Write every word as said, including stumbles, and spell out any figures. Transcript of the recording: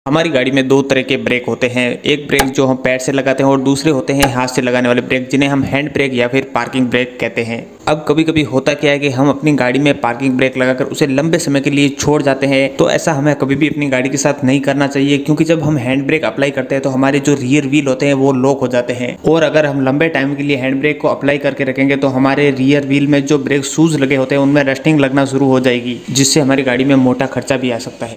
हमारी गाड़ी में दो तरह के ब्रेक होते हैं। एक ब्रेक जो हम पैर से लगाते हैं और दूसरे होते हैं हाथ से लगाने वाले ब्रेक, जिन्हें हम हैंड ब्रेक या फिर पार्किंग ब्रेक कहते हैं। अब कभी कभी होता क्या है कि हम अपनी गाड़ी में पार्किंग ब्रेक लगाकर उसे लंबे समय के लिए छोड़ जाते हैं, तो ऐसा हमें कभी भी अपनी गाड़ी के साथ नहीं करना चाहिए, क्योंकि जब हम हैंड ब्रेक अप्लाई करते हैं तो हमारे जो रियर व्हील होते हैं वो लॉक हो जाते हैं। और अगर हम लंबे टाइम के लिए हैंड ब्रेक को अप्लाई करके रखेंगे तो हमारे रियर व्हील में जो ब्रेक शूज लगे होते हैं उनमें रस्टिंग लगना शुरू हो जाएगी, जिससे हमारी गाड़ी में मोटा खर्चा भी आ सकता है।